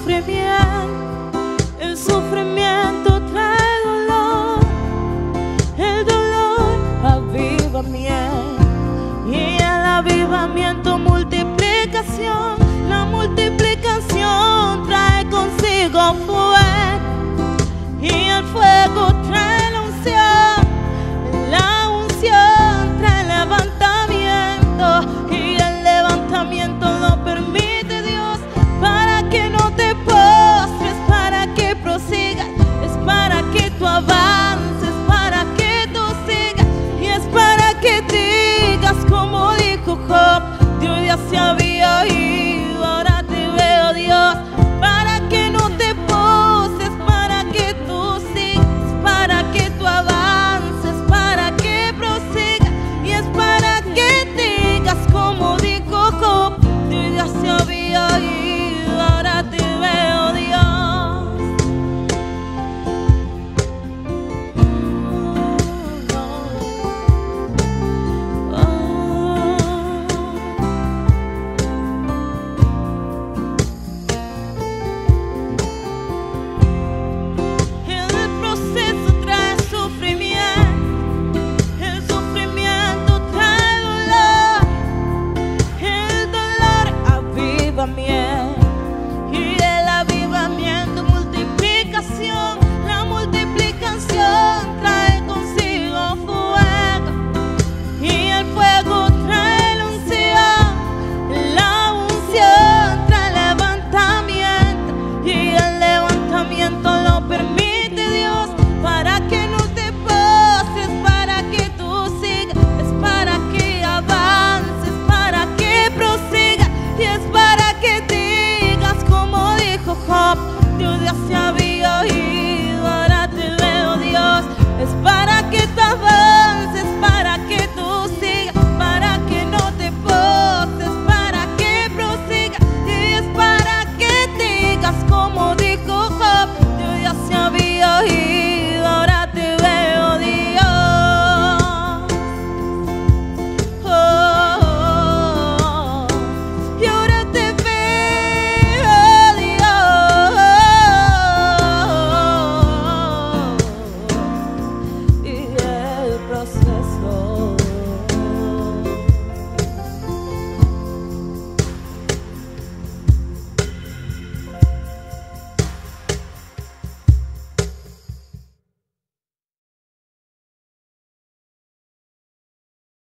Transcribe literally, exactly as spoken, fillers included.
sufrimiento, el sufrimiento trae dolor, el dolor avivamiento, y el avivamiento multiplicación, la multiplicación trae consigo fuego, y el fuego trae la unción, la unción trae levantamiento, y el levantamiento lo permite Dios para que no te postres, para que prosigas, es para que tú avances, para que tú sigas, y es para que digas como dijo Job, Dios ya se había